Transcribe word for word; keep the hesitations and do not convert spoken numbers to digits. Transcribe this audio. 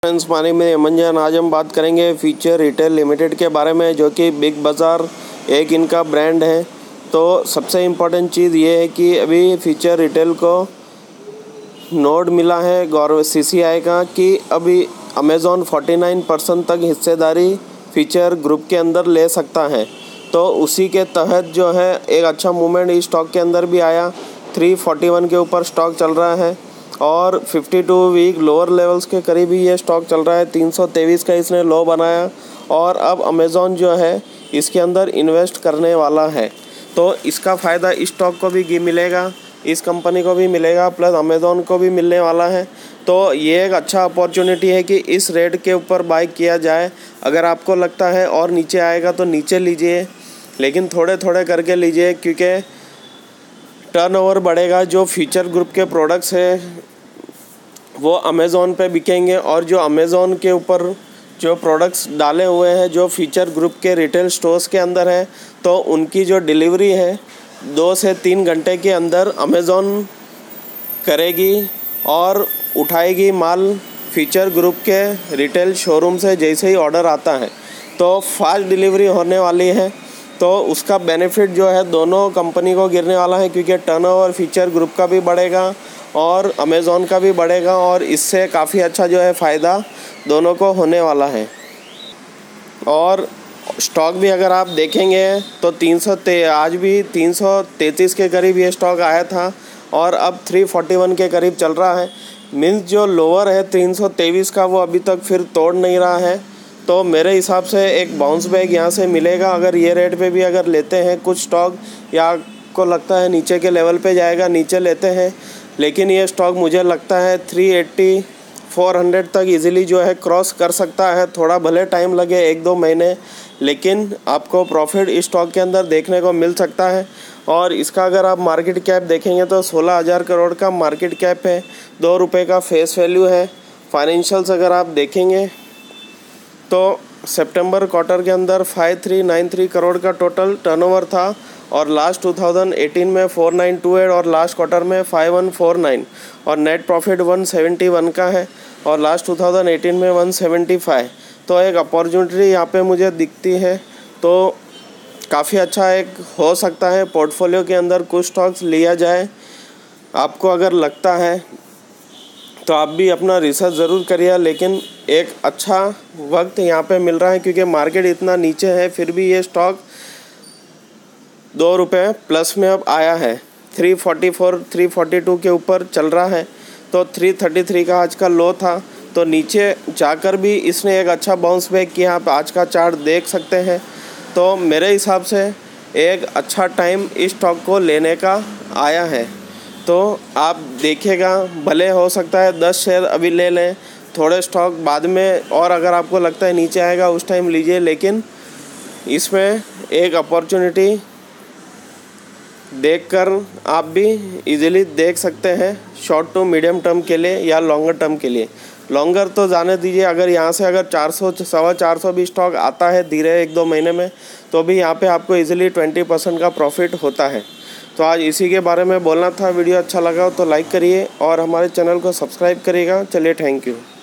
Friends, मानी में अमन। आज हम बात करेंगे फ्यूचर रिटेल लिमिटेड के बारे में, जो कि बिग बाज़ार एक इनका ब्रांड है। तो सबसे इम्पोर्टेंट चीज़ ये है कि अभी फ्यूचर रिटेल को नोड मिला है गवर्नमेंट सी सी आई का कि अभी अमेज़ॉन उनचास परसेंट तक हिस्सेदारी फ्यूचर ग्रुप के अंदर ले सकता है। तो उसी के तहत जो है एक अच्छा मूवमेंट इस स्टॉक के अंदर भी आया। तीन सौ इकतालीस के ऊपर स्टॉक चल रहा है और बावन वीक लोअर लेवल्स के करीब ही ये स्टॉक चल रहा है। तीन सौ तेईस का इसने लो बनाया और अब अमेज़ॉन जो है इसके अंदर इन्वेस्ट करने वाला है। तो इसका फ़ायदा इस स्टॉक को भी मिलेगा, इस कंपनी को भी मिलेगा, प्लस अमेज़ॉन को भी मिलने वाला है। तो ये एक अच्छा अपॉर्चुनिटी है कि इस रेट के ऊपर बाय किया जाए। अगर आपको लगता है और नीचे आएगा तो नीचे लीजिए, लेकिन थोड़े थोड़े करके लीजिए, क्योंकि टर्नओवर बढ़ेगा। जो फ्यूचर ग्रुप के प्रोडक्ट्स हैं वो अमेज़ॉन पे बिकेंगे और जो अमेज़ॉन के ऊपर जो प्रोडक्ट्स डाले हुए हैं जो फ्यूचर ग्रुप के रिटेल स्टोर्स के अंदर है, तो उनकी जो डिलीवरी है दो से तीन घंटे के अंदर अमेज़ॉन करेगी और उठाएगी माल फ्यूचर ग्रुप के रिटेल शोरूम से जैसे ही ऑर्डर आता है। तो फास्ट डिलीवरी होने वाली है, तो उसका बेनिफिट जो है दोनों कंपनी को गिरने वाला है, क्योंकि टर्नओवर फ्यूचर ग्रुप का भी बढ़ेगा और अमेज़ॉन का भी बढ़ेगा और इससे काफ़ी अच्छा जो है फ़ायदा दोनों को होने वाला है। और स्टॉक भी अगर आप देखेंगे तो तीन सौ ते आज भी तीन सौ तैंतीस के करीब ये स्टॉक आया था और अब तीन सौ इकतालीस के करीब चल रहा है। मीन्स जो लोअर है तीन सौ तेईस का वो अभी तक फिर तोड़ नहीं रहा है। तो मेरे हिसाब से एक बाउंस बैक यहाँ से मिलेगा। अगर ये रेट पे भी अगर लेते हैं कुछ स्टॉक, या आपको लगता है नीचे के लेवल पे जाएगा, नीचे लेते हैं, लेकिन ये स्टॉक मुझे लगता है तीन सौ अस्सी चार सौ तक इजीली जो है क्रॉस कर सकता है। थोड़ा भले टाइम लगे, एक दो महीने, लेकिन आपको प्रॉफिट इस स्टॉक के अंदर देखने को मिल सकता है। और इसका अगर आप मार्केट कैप देखेंगे तो सोलह हज़ार करोड़ का मार्केट कैप है, दो रुपये का फेस वैल्यू है। फाइनेंशियल्स अगर आप देखेंगे तो सितंबर क्वार्टर के अंदर पाँच हज़ार तीन सौ तिरानवे करोड़ का टोटल टर्नओवर था और लास्ट दो हज़ार अठारह में चार हज़ार नौ सौ अट्ठाईस और लास्ट क्वार्टर में पाँच हज़ार एक सौ उनचास और नेट प्रॉफिट एक सौ इकहत्तर का है और लास्ट दो हज़ार अठारह में एक सौ पचहत्तर। तो एक अपॉर्चुनिटी यहाँ पे मुझे दिखती है, तो काफ़ी अच्छा एक हो सकता है पोर्टफोलियो के अंदर कुछ स्टॉक्स लिया जाए। आपको अगर लगता है तो आप भी अपना रिसर्च ज़रूर करिए, लेकिन एक अच्छा वक्त यहाँ पे मिल रहा है क्योंकि मार्केट इतना नीचे है, फिर भी ये स्टॉक दो रुपये प्लस में अब आया है। तीन सौ चौवालीस तीन सौ बयालीस के ऊपर चल रहा है, तो तीन सौ तैंतीस का आज का लो था। तो नीचे जाकर भी इसने एक अच्छा बाउंस बैक किया, आप आज का चार्ट देख सकते हैं। तो मेरे हिसाब से एक अच्छा टाइम इस स्टॉक को लेने का आया है। तो आप देखिएगा, भले हो सकता है दस शेयर अभी ले लें, थोड़े स्टॉक बाद में, और अगर आपको लगता है नीचे आएगा उस टाइम लीजिए, लेकिन इसमें एक अपॉर्चुनिटी देखकर आप भी इजीली देख सकते हैं शॉर्ट टू मीडियम टर्म के लिए या लॉन्गर टर्म के लिए। लॉन्गर तो जाने दीजिए, अगर यहाँ से अगर चार सौ सवा चार सौ भी स्टॉक आता है धीरे एक दो महीने में, तो भी यहाँ पे आपको इजीली बीस परसेंट का प्रॉफिट होता है। तो आज इसी के बारे में बोलना था। वीडियो अच्छा लगा तो लाइक करिए और हमारे चैनल को सब्सक्राइब करिएगा। चलिए, थैंक यू।